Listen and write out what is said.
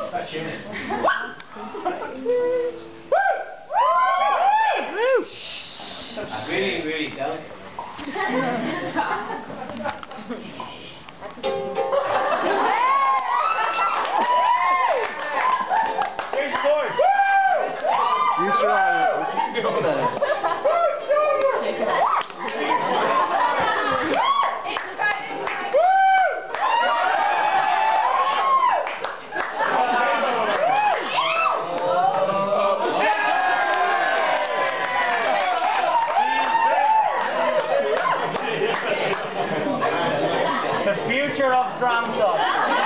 That's you. Really, really delicate. Here's Ford. Future The future of Dramsoc.